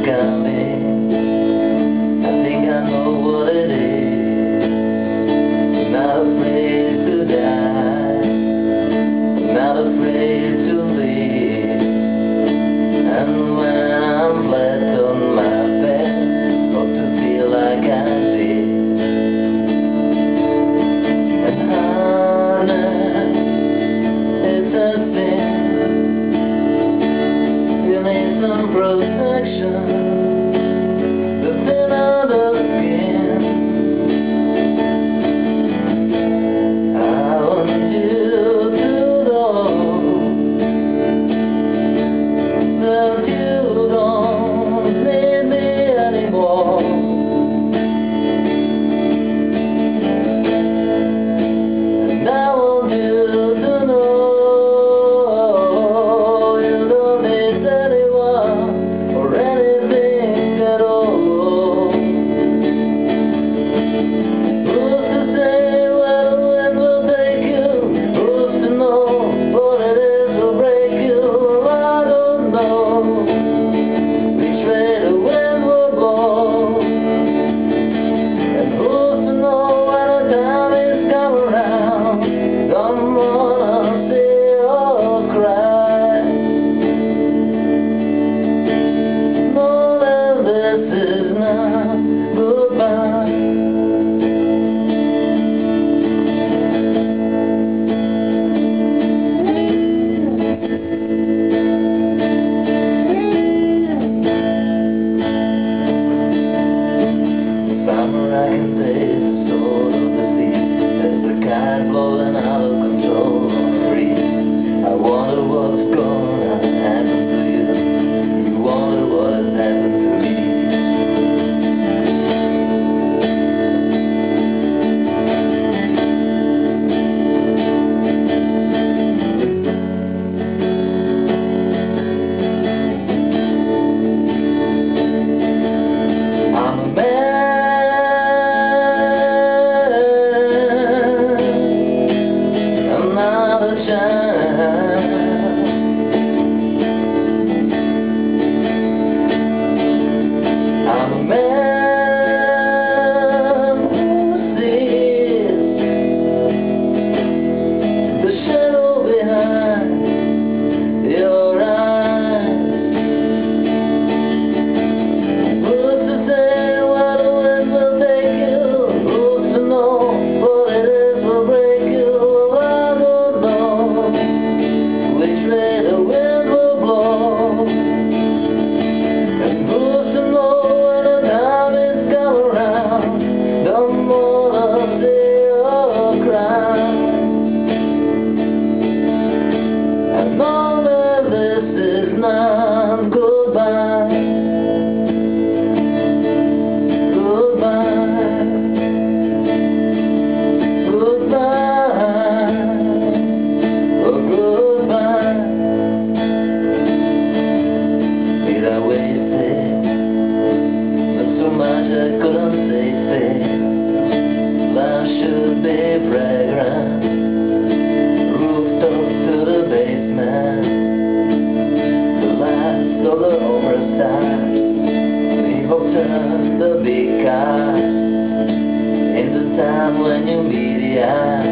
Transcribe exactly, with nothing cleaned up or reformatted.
coming. I think I know what it is. Not afraid to die, not afraid to live. And when I'm flat on my bed, hope to feel like I did. And honey, it's a sin. You need some protection within other skin. I want you to know that you don't need me anymore. And I want you to know you don't need anyone or anything at all. Who's to say where the wind will take you? Who's to know what it is will break you? I don't know which way the wind will blow. And who's to know when the time is come around? Don't wanna see or cry. Know that this is not goodbye. Summer I can taste the soul of the sea. There's a kite blowing out of control on the breeze. I wonder what's gonna happen to you. You wonder what has happened to me. I'm a man, I'm not a child. I'm a man who sees the shadow behind your eyes. Who's to say where the wind will take you? Who's to know what it is will break you? I don't know which way the wind will blow. And who's to know when the time is come around? Don't wanna see or cry. I know that this is not goodbye. Goodbye. Goodbye. Oh, goodbye. Did I waste it? But so much I couldn't say fair. Life should be fragrant. Rooftop to the basement. The last of the oversized. We hope turn the big car into time when you meet the eye.